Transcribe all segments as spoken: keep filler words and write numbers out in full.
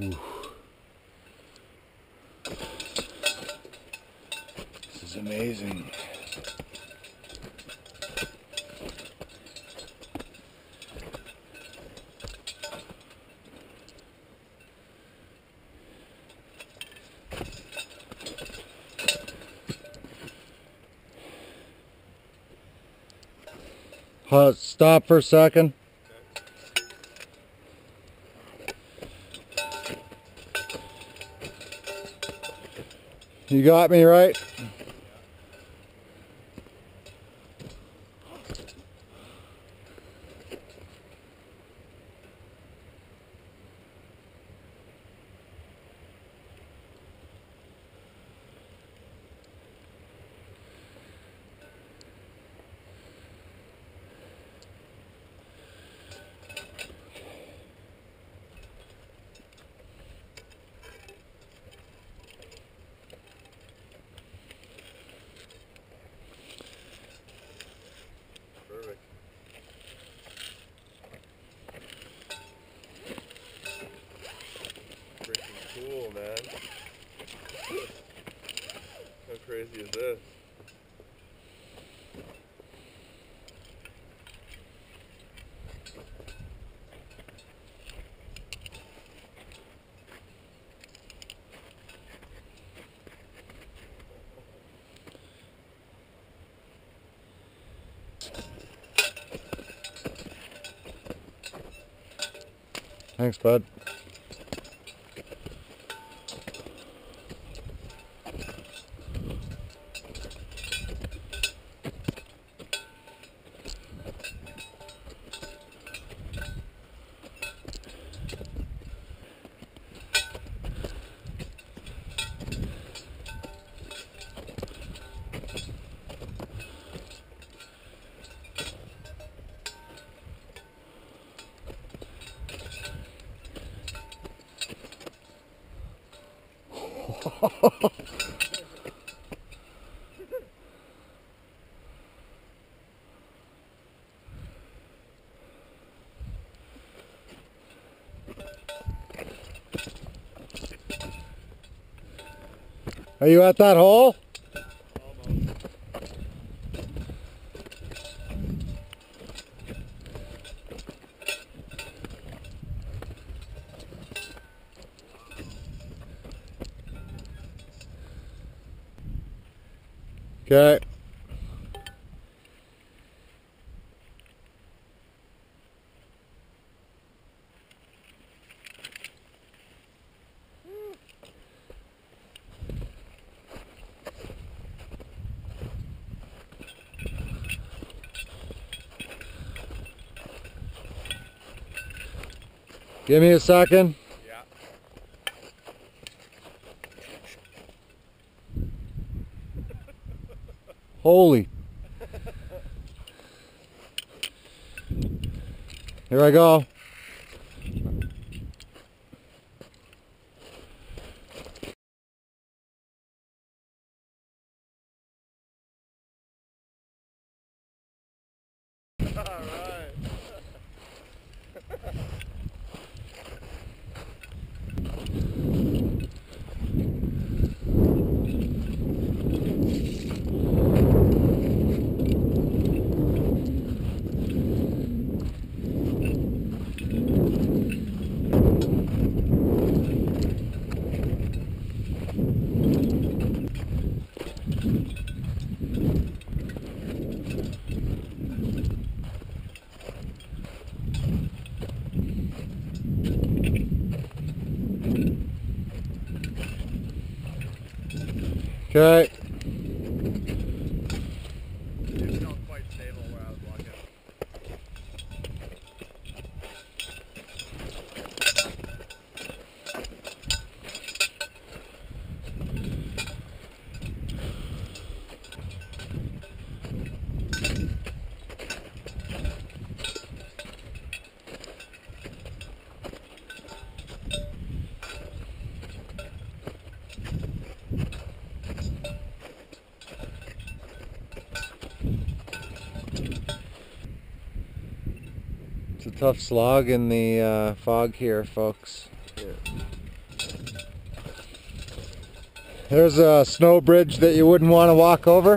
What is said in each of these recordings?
Ooh. This is amazing. Uh, stop for a second. You got me right? Perfect. Freaking cool, man. How crazy is this? Thanks, bud. Are you at that hole? Almost. Okay. Give me a second. Yeah. Holy. Here I go. All right. Okay. It's not quite stable where I was walking. It's a tough slog in the uh, fog here, folks. Yeah. There's a snow bridge that you wouldn't want to walk over.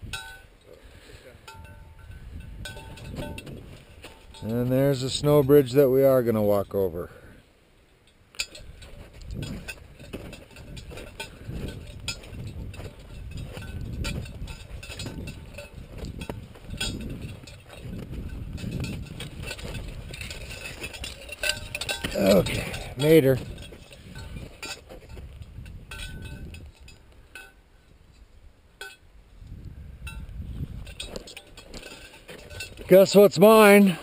And there's a snow bridge that we are going to walk over. Okay, made her. Guess what's mine?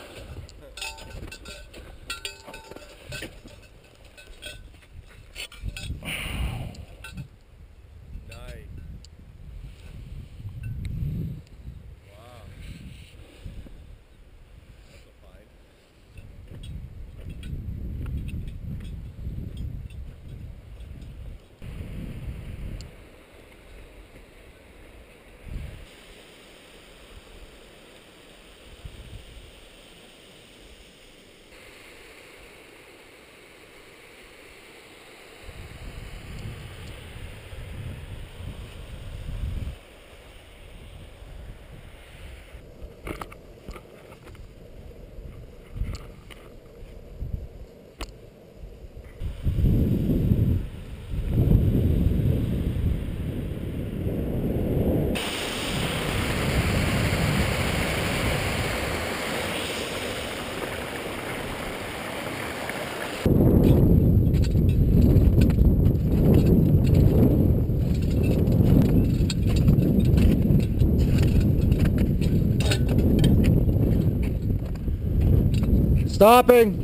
Stopping.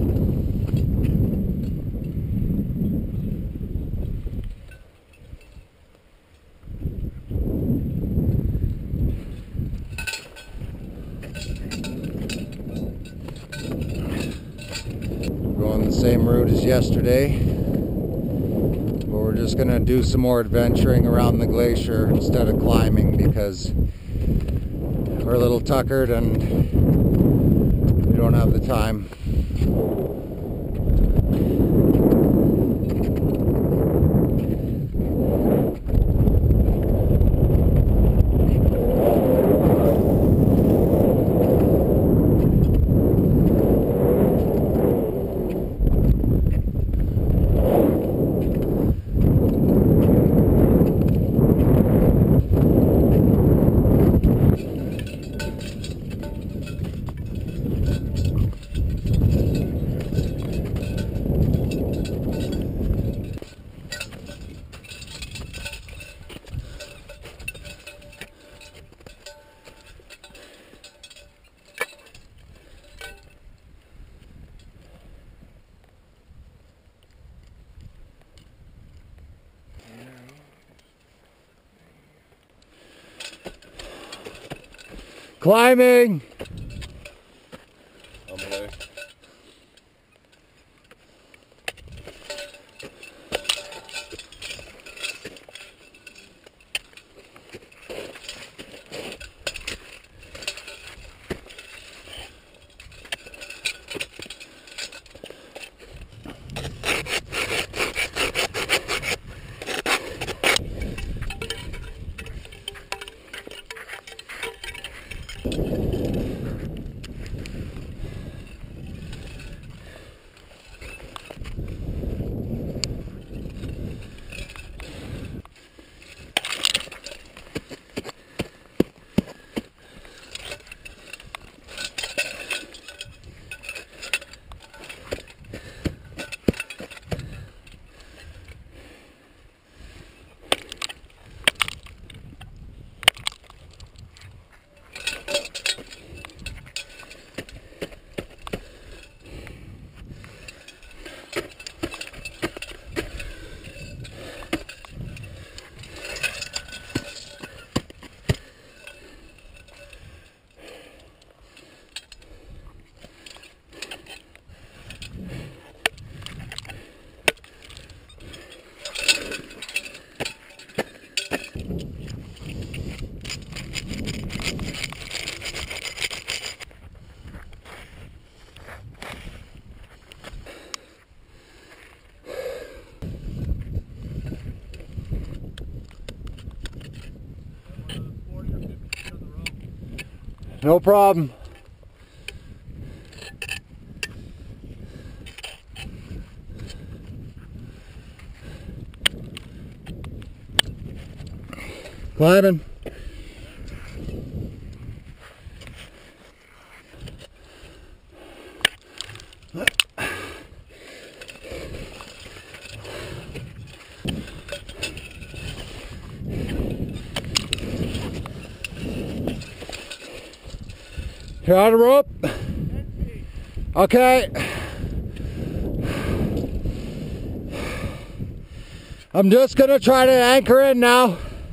Going the same route as yesterday, but we're just going to do some more adventuring around the glacier instead of climbing because we're a little tuckered and we don't have the time. Climbing! On the way. No problem. Climbing. You're on the rope? Okay. I'm just gonna try to anchor in now.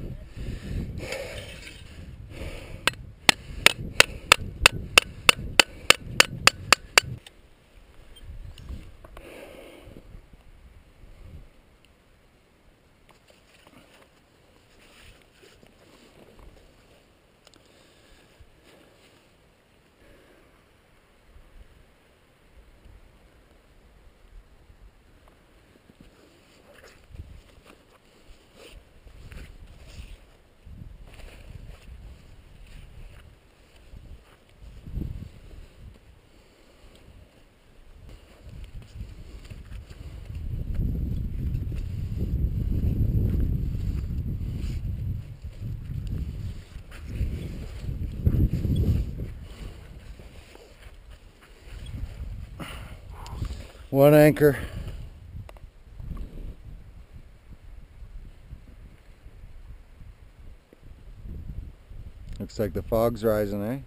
One anchor. Looks like the fog's rising, eh?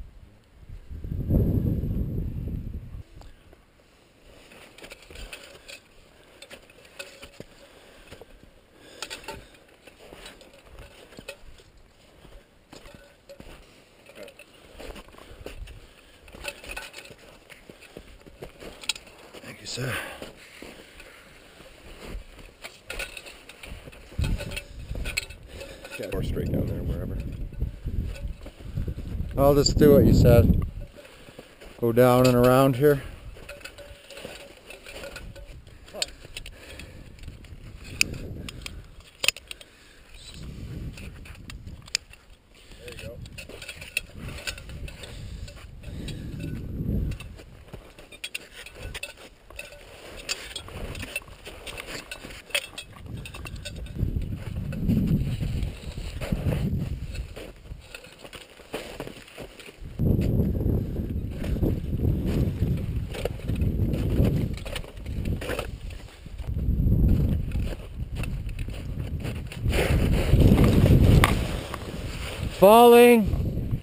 Thank you, sir. Yeah, more straight down there, wherever. I'll just do what you said. Go down and around here. There you go. Falling.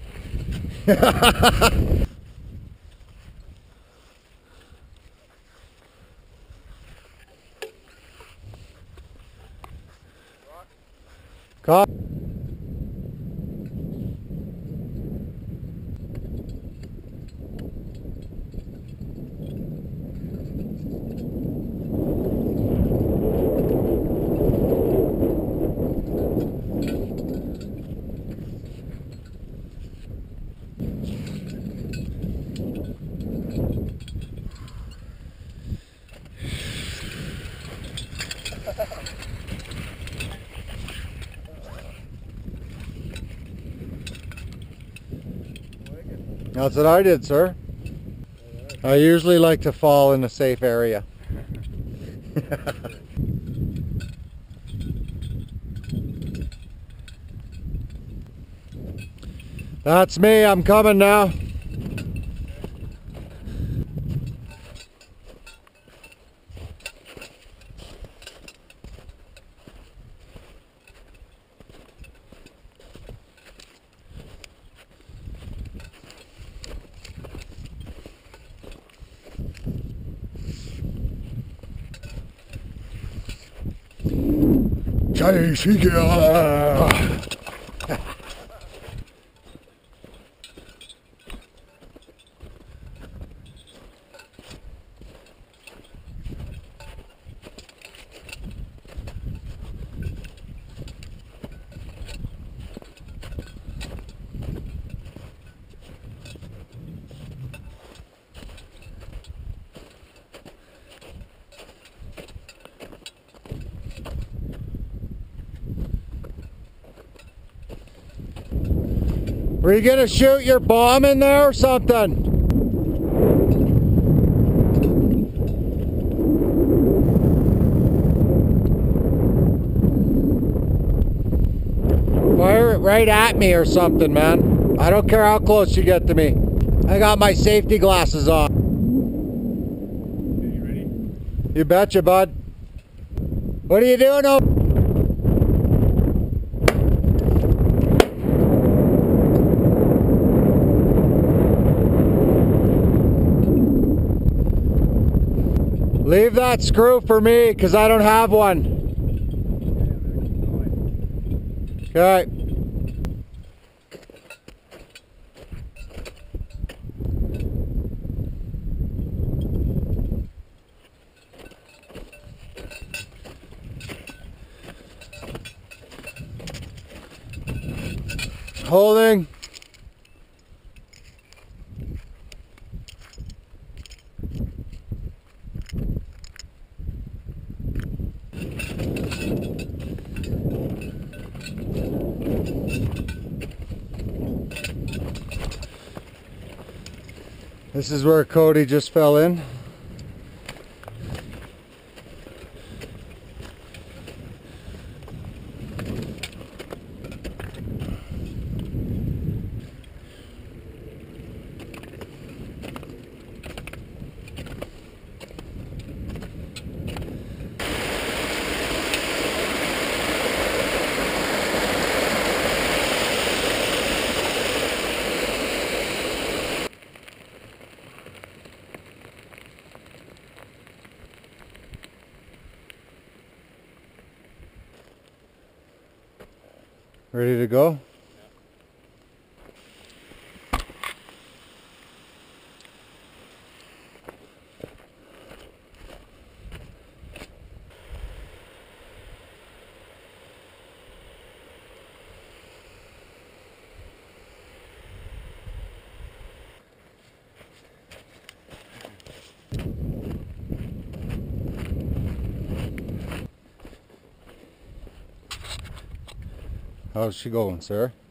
Caught. That's what I did, sir. I usually like to fall in a safe area. That's me, I'm coming now. Jai Shikya. Were you gonna shoot your bomb in there or something? Fire it right at me or something, man. I don't care how close you get to me. I got my safety glasses on. Okay, you ready? You betcha, bud. What are you doing over? Leave that screw for me, because I don't have one. Okay. Holding. This is where Cody just fell in. Ready to go? How's she going, sir?